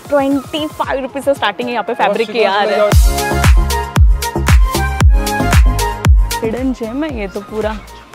25 rupees से starting है यहाँ पे फैब्रिक की यार। हिडन जेम है ये तो पूरा।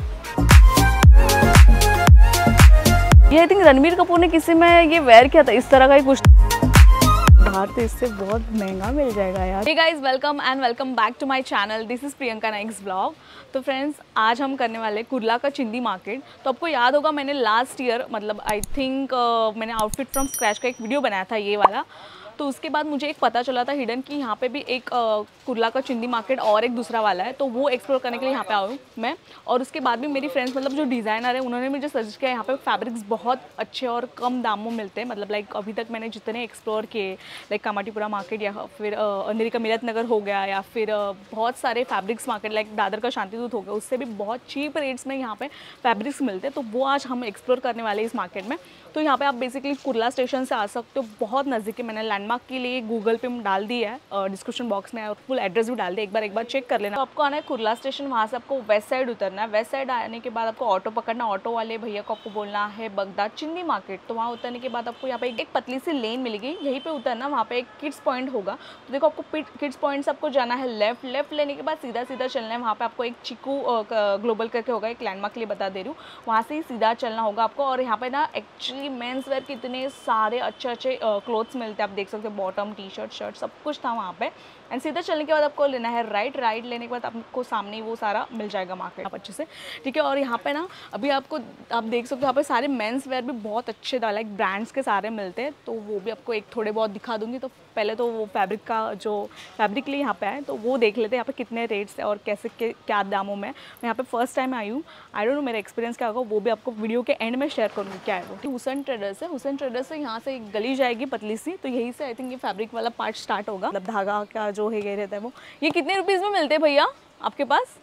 ये आई थिंक रणबीर कपूर ने किसी में ये वेयर किया था, इस तरह का ही कुछ। बाहर तो इससे बहुत महंगा मिल जाएगा यार। Hey guys, welcome and welcome back to my channel. This is Priyanka Naik's blog. तो फ्रेंड्स, आज हम करने वाले कुर्ला का चिंदी मार्केट। तो आपको याद होगा मैंने लास्ट ईयर मतलब आई थिंक मैंने आउटफिट फ्रॉम स्क्रैच का एक वीडियो बनाया था ये वाला। तो उसके बाद मुझे एक पता चला था हिडन कि यहाँ पे भी एक कुर्ला का चिंदी मार्केट और एक दूसरा वाला है, तो वो एक्सप्लोर करने के लिए यहाँ पे आई हूँ मैं। और उसके बाद भी मेरी फ्रेंड्स मतलब जो डिज़ाइनर है उन्होंने मुझे सजेस्ट किया यहाँ पे फैब्रिक्स बहुत अच्छे और कम दामों में मिलते हैं। मतलब लाइक अभी तक मैंने जितने एक्सप्लोर किए, लाइक कामाटीपुरा मार्केट या फिर अंधेरी का मिलत नगर हो गया, या फिर बहुत सारे फैब्रिक्स मार्केट लाइक दादर का शांतिदूत हो गया, उससे भी बहुत चीप रेट्स में यहाँ पे फैब्रिक्स मिलते हैं। तो वो आज हम एक्सप्लोर करने वाले हैं इस मार्केट में। तो यहाँ पे आप बेसिकली कुर्ला स्टेशन से आ सकते हो, बहुत नज़दीक है। मैंने लैंडमार्क के लिए गूगल पे डाल दिया है डिस्क्रिप्शन बॉक्स में, और फुल एड्रेस भी डाल दिया, एक बार चेक कर लेना। तो आपको आना है कुर्ला स्टेशन, वहाँ से आपको वेस्ट साइड उतरना है। वेस्ट साइड आने के बाद आपको ऑटो पकड़ना, ऑटो वाले भैया को आपको बोलना है बगदाद चिंदी मार्केट। तो वहाँ उतरने के बाद आपको यहाँ पे एक पतली सी लेन मिलेगी, यहीं पे उतरना। वहाँ पे एक किड्स पॉइंट होगा, तो देखो आपको किड्स पॉइंट से आपको जाना है लेफ्ट लेने के बाद सीधा चलना है। वहाँ पे आपको एक चिकू ग्लोबल करके होगा, एक लैंडमार्क के लिए बता दे रही हूँ, वहाँ से ही सीधा चलना होगा आपको। और यहाँ पे ना एक्चुअली मेंस वेयर के इतने सारे अच्छे क्लोथ्स मिलते हैं, आप देख सकते हो, बॉटम, टी शर्ट, शर्ट सब कुछ था वहाँ पे। एंड सीधा चलने के बाद आपको लेना है राइट लेने के बाद आपको सामने ही वो सारा मिल जाएगा मार्केट आप अच्छे से, ठीक है। और यहाँ पे ना अभी आप देख सकते हो यहाँ पे सारे मेंस वेयर भी बहुत अच्छे लाइक ब्रांड्स के सारे मिलते हैं, तो वो भी आपको एक थोड़े बहुत दिखा दूंगी। तो पहले तो वो फैब्रिक का जो फैब्रिक लिए यहाँ पे आए तो वो देख लेते हैं यहाँ पे कितने रेट्स है और कैसे क्या दामों में। मैं यहाँ पे फर्स्ट टाइम आई हूँ, आई डोंट नो मेरा एक्सपीरियंस क्या होगा, वो भी आपको वीडियो के एंड में शेयर करूँगी क्या है वो। हुसैन ट्रेडर्स है, हुसैन ट्रेडर्स से यहाँ से एक गली जाएगी पतली सी, तो यहीं से आई थिंक ये फैब्रिक वाला पार्ट स्टार्ट होगा, मतलब धागा का जो है ये रहता है वो। ये कितने रुपीज़ में मिलते हैं भैया आपके पास?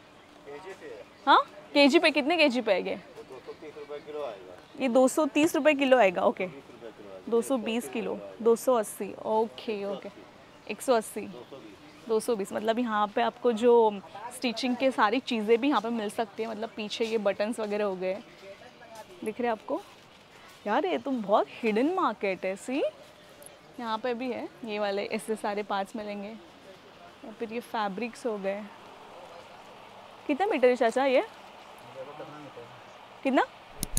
हाँ, केजी पे कितने केजी पे आएंगे? ये 230 रुपये किलो आएगा। ओके, 220 किलो 280। ओके 180 220। मतलब यहाँ पे आपको जो स्टिचिंग के सारी चीज़ें भी यहाँ पे मिल सकती है। मतलब पीछे ये बटन्स वगैरह हो गए, दिख रहे हैं आपको यार। ये तो बहुत हिडन मार्केट है। सी यहाँ पे भी है ये वाले, ऐसे सारे पार्ट्स मिलेंगे। और फिर ये फैब्रिक्स हो गए। कितना मीटर है चाचा ये? कितना?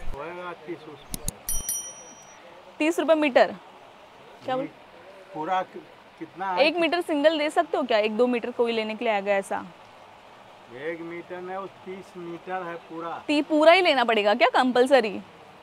30 रुपये मीटर। क्या बोल? पूरा कितना? 1 मीटर सिंगल दे सकते हो क्या? 1-2 मीटर कोई लेने के लिए आ गया ऐसा? 1 मीटर में 30 मीटर है पूरा। पूरा ही लेना पड़ेगा क्या कंपलसरी?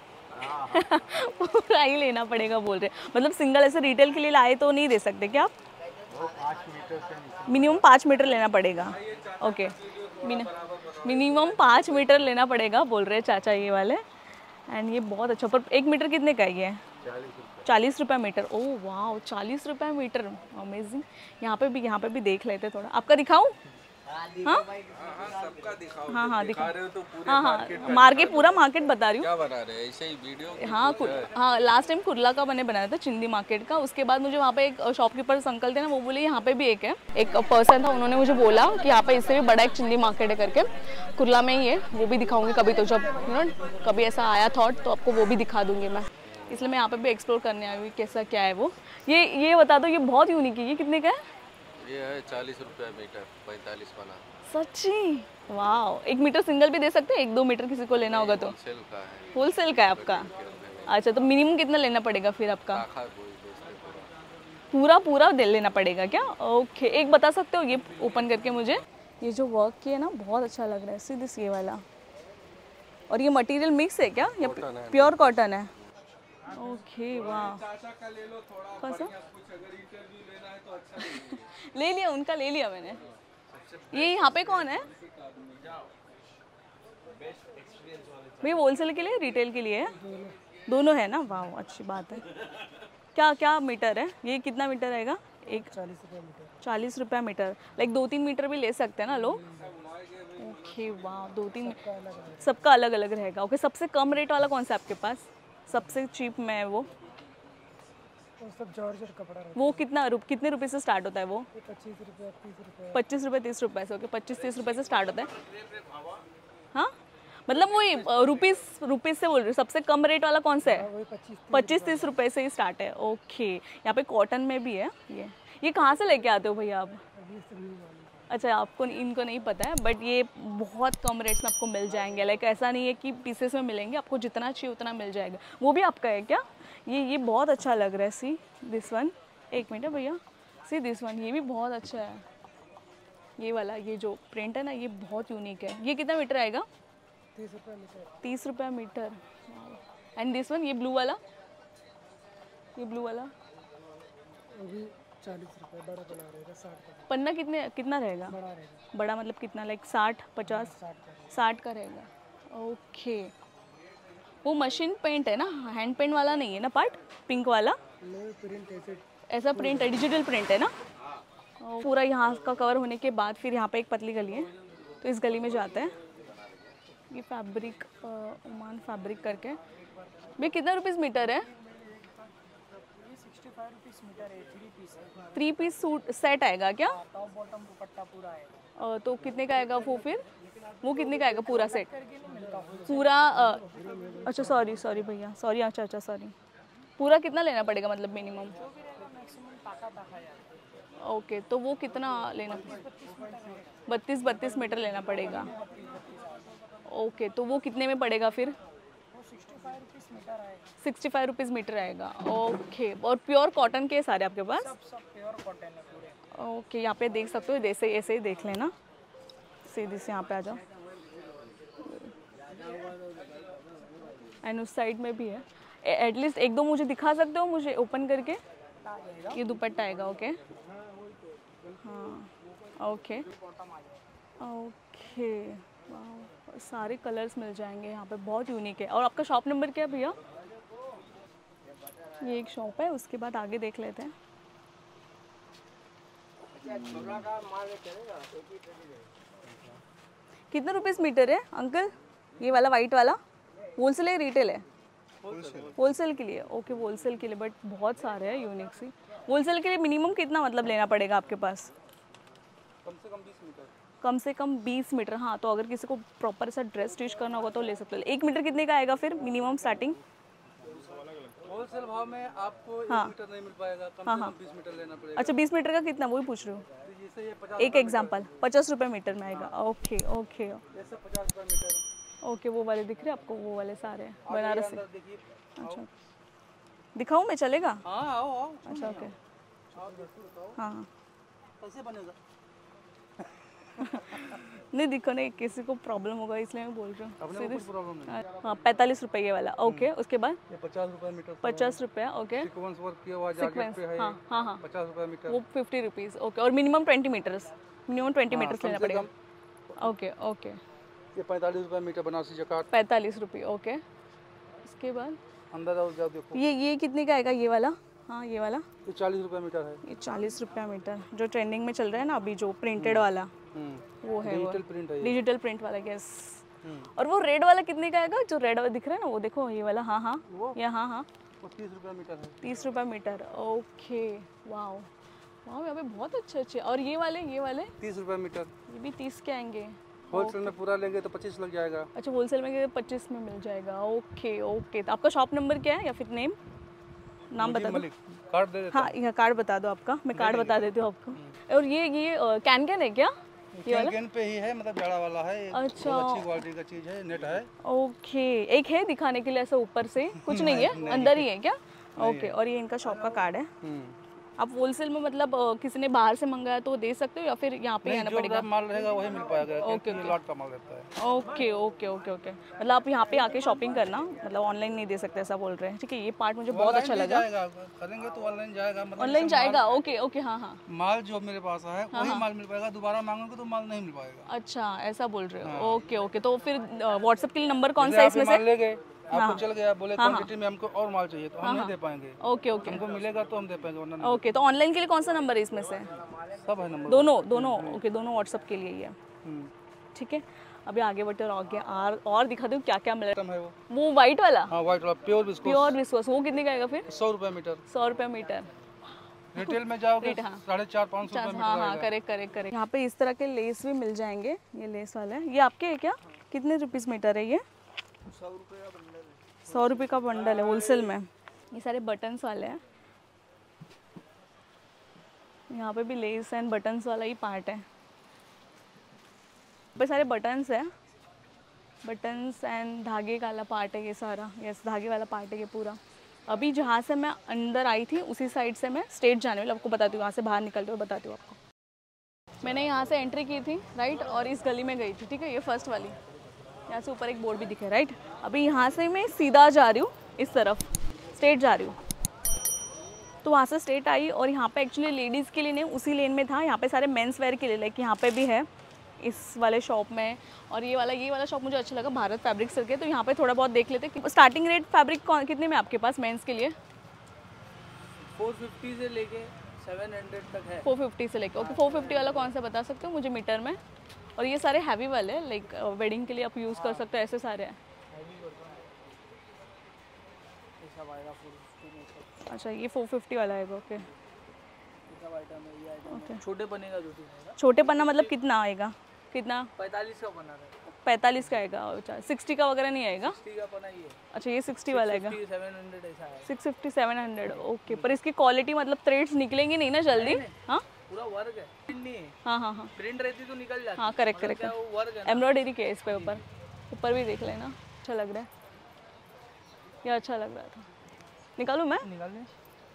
पूरा ही लेना पड़ेगा बोल रहे। मतलब सिंगल ऐसे रिटेल के लिए लाए तो नहीं दे सकते क्या आप? वो 5 मीटर से मिनिमम 5 मीटर लेना पड़ेगा। ओके, मिनिमम 5 मीटर लेना पड़ेगा बोल रहे चाचा ये वाले। एंड ये बहुत अच्छा। पर 1 मीटर कितने का है ये? 40 रुपये मीटर। ओह वाह, 40 रुपये मीटर, अमेजिंग। यहाँ पे भी देख लेते थोड़ा। आपका दिखाऊं? हाँ सबका दिखाओ। हाँ दिखा रहे हो तो पूरे मार्केट पूरा मार्केट बता रही हूँ। क्या बना रहे हैं? ऐसे ही वीडियो। हाँ, लास्ट टाइम कुर्ला का मैंने बनाया था चिंदी मार्केट का। उसके बाद मुझे वहाँ पे एक शॉपकीपर अंकल थे ना, वो बोले यहाँ पे भी एक है, एक पर्सन था, उन्होंने मुझे बोला कि यहाँ पे इससे भी बड़ा एक चिंदी मार्केट है करके, कुर्ला में ही है। वो भी दिखाऊंगी कभी, तो जब कभी ऐसा आया थॉट तो आपको वो भी दिखा दूंगी मैं। इसलिए मैं यहाँ पे भी एक्सप्लोर करने आई हुई कैसा क्या है वो। ये बता दो, ये बहुत यूनिक है। ये कितने का है? ये है 40 रुपये मीटर, 45 वाला। सच्ची? वाह। 1 मीटर सिंगल भी दे सकते हैं? 1-2 मीटर किसी को लेना होगा तो? होलसेल का है आपका? अच्छा, तो मिनिमम कितना लेना पड़ेगा फिर आपका? पूरा दे लेना पड़ेगा क्या? ओके, एक बता सकते हो ये ओपन करके मुझे? ये जो वर्क किया ना बहुत अच्छा लग रहा है, सीधे ये वाला। और ये मटेरियल मिक्स है क्या या प्योर कॉटन है? ओके, वाह। कौन सा? ले लिया उनका, ले लिया मैंने। ये यहाँ पे कौन है भैया? होलसेल के लिए रिटेल के लिए है? दोनों है ना? वाह, अच्छी बात है। क्या मीटर है ये? कितना मीटर आएगा? 40 रुपये मीटर। लाइक 2-3 मीटर भी ले सकते हैं ना लोग? ओके, वाह, 2-3 सबका अलग अलग रहेगा। ओके, सबसे कम रेट वाला कौन सा आपके पास? सबसे चीप में है वो सब जॉर्जेट कपड़ा रहता है। वो कितने रुपए से स्टार्ट होता है वो? 25 रुपये 30 रुपये। 25 रुपये 30 रुपये से। ओके, 25-30 रुपये से स्टार्ट होता है। हाँ, मतलब वही रुपीस से बोल रही हूँ। सबसे कम रेट वाला कौन सा है? वही 25-30 रुपए से ही स्टार्ट है। ओके, यहाँ पे कॉटन में भी है। ये कहाँ से लेके आते हो भैया आप? अच्छा, आपको इनको नहीं पता है, बट ये बहुत कम रेट्स में आपको मिल जाएंगे। लाइक ऐसा नहीं है कि पीसेस में मिलेंगे, आपको जितना चाहिए उतना मिल जाएगा। वो भी आपका है क्या? ये बहुत अच्छा लग रहा है। सी दिस वन, एक मिनट है भैया, सी दिस वन, ये भी बहुत अच्छा है। ये वाला, ये जो प्रिंट है ना, ये बहुत यूनिक है। ये कितना मीटर आएगा? 30 रुपये मीटर। 30 रुपये मीटर। एंड दिस वन, ये ब्लू वाला, ये ब्लू वाला वो भी 40 रुपये। बड़ा बना रहेगा 60 का। पन्ना कितना रहेगा? बड़ा रहेगा बड़ा मतलब कितना? लाइक 60-50? 60 का रहेगा। ओके, वो मशीन पेंट है ना, हैंड पेंट वाला नहीं है ना पार्ट, पिंक वाला? नहीं, प्रिंट ऐसे ऐसा प्रिंट है, डिजिटल प्रिंट है ना। पूरा यहाँ का कवर होने के बाद फिर यहाँ पे एक पतली गली है, तो इस गली में जाते हैं। ये फैब्रिक, ओमान फैब्रिक करके। भैया कितना रुपीस मीटर है? 65 रुपीस मीटर है। 3 पीस है। 3 पीस सूट सेट आएगा क्या? टॉप बॉटम दुपट्टा पूरा आएगा। तो कितने का आएगा वो फिर? वो कितने का आएगा पूरा सेट? करके नहीं मिलता पूरा अच्छा सॉरी भैया, सॉरी। अच्छा सॉरी। पूरा कितना लेना पड़ेगा मतलब मिनिमम? मैक्सिमम ताका यार। ओके, तो वो कितना लेना? 32 मीटर लेना पड़ेगा। ओके, तो वो कितने में पड़ेगा फिर? वो 65 रुपीस मीटर आएगा। 65 रुपीज़ मीटर आएगा। ओके, और प्योर कॉटन के सारे आपके पास? सब प्योर कॉटन है पूरे। ओके, यहाँ पे देख सकते हो, जैसे ऐसे ही देख लेना। सीधी से यहाँ पे आ जाओ। एंड उस साइड में भी है। एटलीस्ट एक दो मुझे दिखा सकते हो, मुझे ओपन करके? ये दुपट्टा आएगा। ओके, हाँ, ओके ओके। वाह, सारे कलर्स मिल जाएंगे यहाँ पे, बहुत यूनिक है। और आपका शॉप नंबर क्या है भैया? ये एक शॉप है, उसके बाद आगे देख लेते हैं। कितने रुपीस मीटर है अंकल? ये वाला वाइट वाला होलसेल है रिटेल है? होलसेल के लिए। ओके, होलसेल के लिए, बट बहुत सारे हैं यूनिक सी। होलसेल के लिए मिनिमम कितना मतलब लेना पड़ेगा आपके पास? कम से कम 20 मीटर। कम से कम 20 मीटर। हाँ, तो अगर किसी को प्रॉपर ऐसा ड्रेस स्टिच करना होगा तो ले सकते हो। 1 मीटर कितने का आएगा फिर मिनिमम स्टार्टिंग? होलसेल भाव में आपको 1 हाँ। मीटर नहीं मिल पाएगा, कम हाँ, से हाँ। कम 20 मीटर लेना पड़ेगा। अच्छा, 20 मीटर का कितना, वही पूछ रही हूँ। जैसे ये 50 एक एग्जांपल 50 रुपये मीटर में आएगा। ओके ओके जैसे 50 रुपये मीटर। ओके, वो वाले दिख रहे हैं आपको? वो वाले सारे बनारसी। अंदर देखिए। अच्छा, दिखाऊँ मैं, चलेगा? हाँ, आओ। अच्छा, ओके, हाँ। कैसे बनेगा? नहीं, दिखो नहीं, किसी को प्रॉब्लम होगा इसलिए मैं बोल रही हूँ। अपने को कोई प्रॉब्लम नहीं। हाँ, 45 रुपये ये वाला। ओके, उसके बाद ये 50 रुपये मीटर। 50 रुपये। ओके, सीक्वेंस वर्क किया हुआ जैकेट पे है। हाँ हाँ हाँ, 50 रुपये मीटर। वो 50 रुपीज़। ओके, और मिनिमम 20 मीटर्स, मिनिमम 20 मीटर्स कम लेना से पड़ेगा। ओके ओके, ये 45 रुपये मीटर बनारसी जकाट। 45 रुपये। ओके, उसके बाद अंदर आओ, जाओ देखो। ये कितने का आएगा ये वाला? हाँ, ये वाला ये 40 रुपये मीटर है। ये 40 रुपये मीटर, जो ट्रेंडिंग में चल रहा है ना अभी, जो प्रिंटेड वाला वो है, वो डिजिटल प्रिंट है ये। डिजिटल प्रिंट वाला। यस। और वो रेड वाला कितने का आएगा? जो रेड वाला दिख रहा है ना, वो देखो, ये वाला। हाँ हाँ, ये हाँ हाँ, वो 30 रुपये मीटर है। 30 रुपये मीटर। ओके, वाओ वाओ, यहाँ पे बहुत अच्छे। और ये वाले 30 रुपये मीटर। ये भी 30 के आएंगे। होलसेल में पूरा लेंगे तो 25 लग जाएगा। अच्छा, होलसेल में 25 में मिल जाएगा। ओके ओके, तो आपका शॉप नंबर क्या है या फिर नाम बता दो। मलिक कार्ड दे देता हाँ, यह कार्ड बता दो आपका, मैं कार्ड बता देती हूँ आपको। और ये कैन है क्या? ये वाला कैन पे ही है, मतलब जाड़ा वाला है। अच्छा। बहुत अच्छी क्वालिटी का चीज है, नेट है। ओके, एक है दिखाने के लिए ऐसा ऊपर से? कुछ नहीं है, अंदर ही है क्या? ओके, और ये इनका शॉप का कार्ड है। आप होलसेल में मतलब किसी ने बाहर से मंगाया तो दे सकते हो या फिर यहाँ पे आना पड़ेगा? जो माल रहेगा वही मिल पाएगा। ओके, ओके, लॉट का माल रहता है। ओके ओके ओके ओके, मतलब आप यहाँ पे आके शॉपिंग करना, मतलब ऑनलाइन नहीं दे सकते ऐसा बोल रहे हैं। ठीक है, ये पार्ट मुझे बहुत अच्छा लगा। करेंगे तो ऑनलाइन जाएगा, मतलब ऑनलाइन जाएगा। ओके ओके, हाँ हाँ, माल जो मेरे पास है वही माल मिल पाएगा। दोबारा मांगोगे तो माल नहीं मिल पाएगा। अच्छा, ऐसा बोल रहे हो। ओके ओके, तो फिर व्हाट्सएप के लिए नंबर कौन सा है इसमें से? ले गए, आपको चल गया, बोले क्वांटिटी में हमको और माल चाहिए तो हम नहीं दे पाएंगे। ओके ओके हमको मिलेगा तो हम दे पाएंगे, वरना ओके, तो ऑनलाइन के लिए कौन सा नंबर है इसमें से? सब है नंबर। दोनों ओके, दोनों व्हाट्सएप के लिए ही है। ठीक है, अभी आगे बढ़ते और दिखा दूँ क्या क्या मिल रहा है। है। वो वाइट वाला? हाँ, व्हाइट वाला प्योर विस्कोस, वो कितने का आएगा फिर? 100 रुपये मीटर। 100 रुपये मीटर। रिटेल में जाओगे 450-500 रुपये मीटर। हाँ हाँ, करेक्ट। यहाँ पे इस तरह के लेस भी मिल जाएंगे। ये लेस वाला है, ये आपके है क्या? कितने रुपीस मीटर है ये? 100 रुपये का बंडल है। 100 रुपये का बंडल है होलसेल में। ये सारे बटन्स वाले हैं, यहाँ पे भी लेस एंड बटन्स वाला ही पार्ट है। पे सारे बटन्स है, बटन्स एंड धागे वाला पार्ट है ये सारा। यस, धागे वाला पार्ट है ये पूरा। अभी जहाँ से मैं अंदर आई थी उसी साइड से मैं स्ट्रेट जाने वाली, आपको बताती हूँ, वहाँ से बाहर निकलते हुए बताती हूँ आपको। मैंने यहाँ से एंट्री की थी राइट, और इस गली में गई थी, ठीक है, ये फर्स्ट वाली। यहाँ से ऊपर एक बोर्ड भी दिखे राइट। अभी यहाँ से मैं सीधा जा रही हूँ इस तरफ, स्ट्रेट जा रही हूँ। तो वहाँ से स्ट्रेट आई और यहाँ पे एक्चुअली लेडीज़ के लिए नहीं, उसी लेन में था। यहाँ पे सारे मेंस वेयर के लिए, लाइक यहाँ पे भी है इस वाले शॉप में। और ये वाला शॉप मुझे अच्छा लगा, भारत फैब्रिक्स करके। तो यहाँ पे थोड़ा बहुत देख लेते हैं। स्टार्टिंग रेट फैब्रिक कितने में आपके पास मेंस के लिए? 450 से लेके 700 तक है। 450 से लेके, ओके। 450 वाला कौन सा बता सकते हो मुझे मीटर में? और ये सारे हैवी वाले, लाइक वेडिंग के लिए आप यूज़ कर सकते हो, ऐसे सारे हैं। अच्छा, ये 450 वाला है, ओके। ओके, छोटे पन्ने का जो छोटे पन्ना मतलब कितना आएगा? कितना? 45 का बना है। 45 का आएगा। अच्छा, 60 का वगैरह नहीं आएगा? 60 का पना ये। अच्छा, ये 60 वाला आएगा। 700 ऐसा है। 650 700, ओके। पर इसकी क्वालिटी मतलब थ्रेड्स निकलेंगे नहीं ना जल्दी? हाँ, पूरा वर्क है, प्रिंट नहीं है। हाँ हाँ हाँ प्रिंट रहती तो निकल जाती। हाँ, करेक्ट करेक्ट। क्या वो वर्क है ना। एम्ब्रॉयडरी के इस पे ऊपर भी देख लेना, अच्छा लग रहा है ये, अच्छा लग रहा था। निकालूँ मैं? निकाल ले।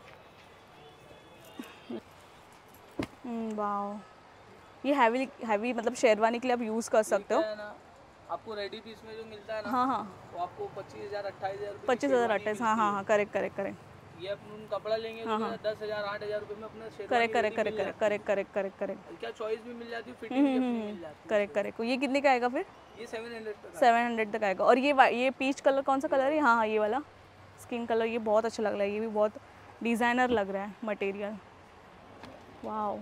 वाओ, ये हैवी मतलब शेरवानी के लिए आप यूज़ कर सकते हो। है ना, आपको रेडी पीस में जो मिलता है ना, हाँ हाँ, वो आपको 25,000 28,000 रुपये 25,000 28, हाँ हाँ हाँ, करेक्ट करेक्ट करेक्ट ये अपन कपड़ा लेंगे तो 10,000 8,000 रुपये में अपना sherwani correct correct correct correct correct correct correct क्या चॉइस भी मिल जाती है, फिटिंग भी अपनी मिल जाती है। Correct correct. ये कितने का आएगा फिर? ये 700 तक 700 तक आएगा। और ये पीच कलर कौन सा कलर है? हाँ हाँ, ये वाला स्किन कलर, ये बहुत अच्छा लग रहा है। ये भी बहुत डिज़ाइनर लग रहा है मटेरियल। वाओ,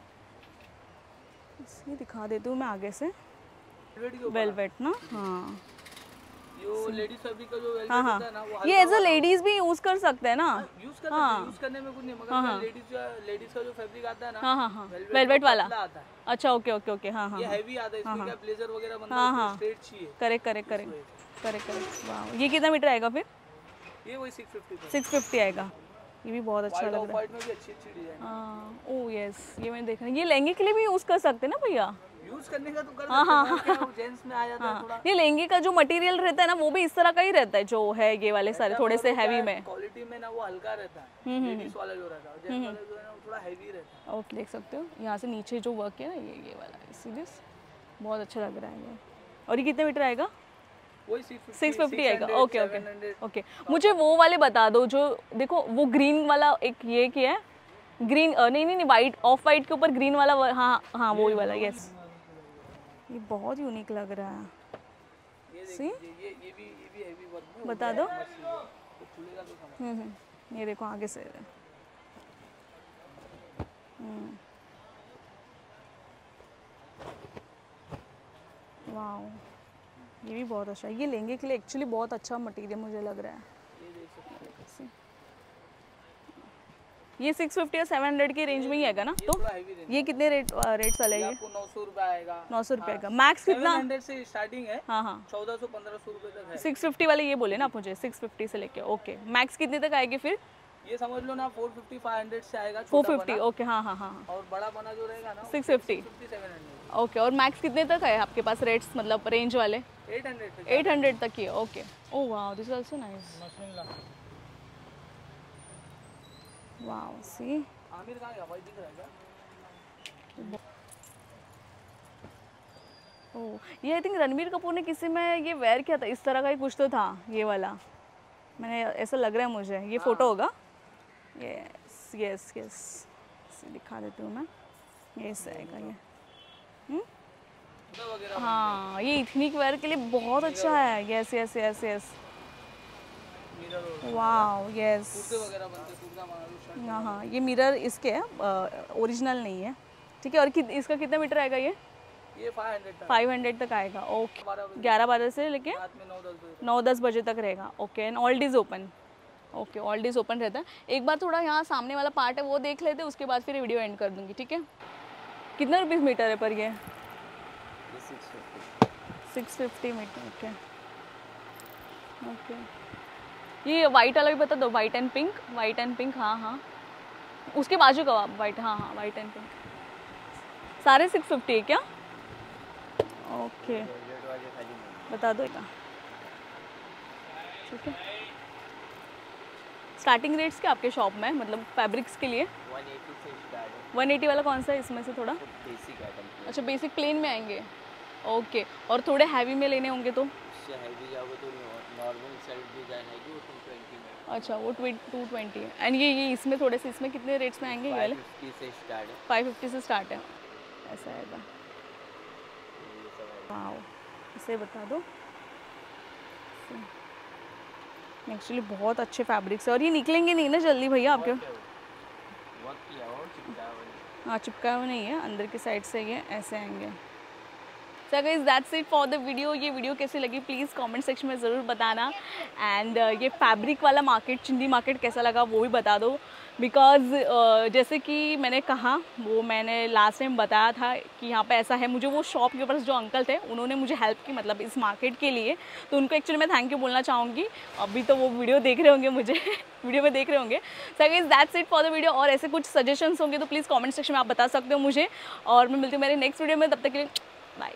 ये दिखा देती हूँ मैं आगे से। वेलवेट ना, हाँ, जो लेडीज फैब्रिक का जो वेलवेट हाँ हाँ, होता है ना, वो ये एज अ लेडीज भी यूज कर सकते हैं ना? यूज कर सकते, यूज करने में कुछ नहीं, मगर लेडीज का जो फैब्रिक आता है ना, हाँ हाँ हाँ, वेलवेट वाला आता है। अच्छा, ओके ओके ओके, हाँ हाँ, ये हैवी आता है, इसमें क्या ब्लेजर वगैरह बनता हाँ है, हाँ, स्ट्रेट चाहिए। Correct correct correct correct correct. वाह, ये कितना मीटर आएगा फिर? ये वही 650 650 आएगा। ये भी बहुत अच्छा लग रहा है। व्हाइट में भी अच्छी डिजाइन। हाँ, ओह यस, ये मैंने देखा। ये लहंगे के लिए भी यूज कर सकते हैं ना भैया? यूज करने का तो कर हाँ हाँ सकते हैं, जेंट्स में आ जाता है थोड़ा। ये लहंगे का जो मटेरियल रहता है ना, वो भी इस तरह का ही रहता है जो है ये वाले सारे, थोड़े से हैवी में। क्वालिटी में ना वो हल्का रहता है, लेडीज वाला जो रहता है, जेंट्स वाला जो है ना वो थोड़ा हैवी रहता है। ओके, देख सकते हो यहाँ से नीचे जो वर्क है ना, ये वाला इसीलिए बहुत अच्छा लग रहा है ये। और ये कितने मीटर आएगा? वही 650 आएगा। Okay okay okay. मुझे वो वाले बता दो जो, देखो वो ग्रीन वाला, एक ये क्या है, ग्रीन नहीं नहीं नहीं, वाइट, ऑफ वाइट के ऊपर ग्रीन वाला, हाँ हाँ, वही वाला। यस, ये बहुत यूनिक लग रहा है। सी, ये भी हैवी वर्क में बता दो। तो खुलेगा तो समझ। ये देखो आगे से। वाओ, ये भी बहुत अच्छा है। ये लहंगे के लिए एक्चुअली बहुत अच्छा मटेरियल मुझे लग रहा है। ये 650 या 700 की रेंज में ही आएगा ना? तो ये कितने रेट वाला है? ये आपको 900 रुपये आएगा। 900 रुपये का मैक्स कितना? 700 से स्टार्टिंग है। हाँ हाँ, 1400-1500 रुपये तक है। 650 वाले ये बोले ना आप मुझे, 650 से लेके। ओके, मैक्स कितने तक आएगी फिर? ये समझ लो ना 450-500 से आएगा। 450, ओके, हाँ हाँ हाँ। और बड़ा बना जो रहेगा ना 650, 700। ओके। और मैक्स कितने तक है आपके पास रेट्स, मतलब रेंज वाले? 800 तक ही है, okay. Oh wow, this is also nice. Wow, see, Aamir कहाँ गया भाई, दिख रहा है क्या? ओह, ये आई थिंक रणबीर कपूर ने किसी में ये वेयर किया था, इस तरह का ही कुछ तो था ये वाला, मैंने ऐसा लग रहा है मुझे। ये फोटो होगा। यस यस यस, दिखा देती हूँ मैं। ये आएगा ये। हाँ, ये इथनिक वेयर के लिए बहुत अच्छा है। Yes yes yes yes, wow, yes. हाँ हाँ, ये मिरर इसके है, ओरिजिनल नहीं है, ठीक है। और इसका कितना मीटर आएगा ये? 500 तक आएगा, ओके। 11-12 से लेके 9-10 बजे तक रहेगा, okay. And all days open, okay, all days open रहता है। एक बार थोड़ा यहाँ सामने वाला पार्ट है वो देख लेते हैं, उसके बाद फिर वीडियो एंड कर दूँगी, ठीक है। कितना रुपीस मीटर है पर ये? 650 मीटर। ओके ओके, ये वाइट वाला भी बता दो, white and pink, white and pink. हाँ हाँ, उसके बाजू का वाइट। हाँ हाँ, वाइट एंड पिंक सारे 650 है क्या? ओके बता दो। ठीक है, स्टार्टिंग रेट्स क्या आपके शॉप में, मतलब फैब्रिक्स के लिए? 180 से स्टार्ट है। 180 वाला कौन सा है इसमें से? थोड़ा बेसिक आइटम। अच्छा, बेसिक प्लेन में आएंगे। ओके, और थोड़े हैवी में लेने होंगे तो? इससे हैवी जाओगे तो नॉर्मल सेल्फ डिजाइन आएगी वो 220 में। अच्छा, वो 220 है। एंड ये इसमें थोड़े से, इसमें कितने रेट्स में आएंगे ये वाले? 550 से स्टार्ट है। 550 से स्टार्ट है, ऐसा आएगा। वाओ, इसे बता दो। एक्चुअली बहुत अच्छे फैब्रिक्स है, और ये निकलेंगे नहीं ना जल्दी भैया आपके? हाँ, चिपका हुआ नहीं है, अंदर की साइड से ये ऐसे आएंगे। So guys, that's it for the video. ये वीडियो कैसी लगी प्लीज़ कमेंट सेक्शन में ज़रूर बताना। एंड ये फैब्रिक वाला मार्केट, चिंदी मार्केट कैसा लगा वो भी बता दो। बिकॉज़ जैसे कि मैंने कहा, वो मैंने लास्ट टाइम बताया था कि यहाँ पे ऐसा है। मुझे वो शॉप के पास जो अंकल थे उन्होंने मुझे हेल्प की, मतलब इस मार्केट के लिए, तो उनको एक्चुअली मैं थैंक यू बोलना चाहूँगी। अभी तो वो वीडियो देख रहे होंगे, मुझे वीडियो में देख रहे होंगे। So guys, that's it for the video. और ऐसे कुछ सजेशंस होंगे तो प्लीज़ कमेंट सेक्शन में आप बता सकते हो मुझे, और मैं मिलती हूँ मेरे नेक्स्ट वीडियो में। तब तक के लिए बाय।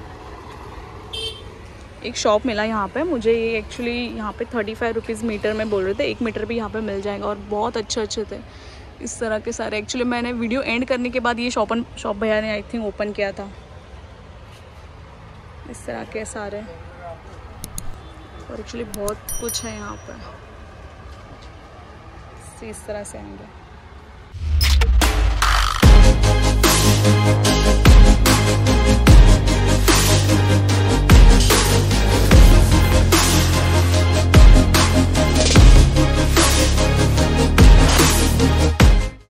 एक शॉप मिला यहाँ पे मुझे, ये एक्चुअली यहाँ पे 35 रुपीज़ मीटर में बोल रहे थे। 1 मीटर भी यहाँ पे मिल जाएगा, और बहुत अच्छे थे इस तरह के सारे। एक्चुअली मैंने वीडियो एंड करने के बाद ये शॉप भैया ने आई थिंक ओपन किया था। इस तरह के सारे, और एक्चुअली बहुत कुछ है यहाँ पर, इस तरह से आएंगे।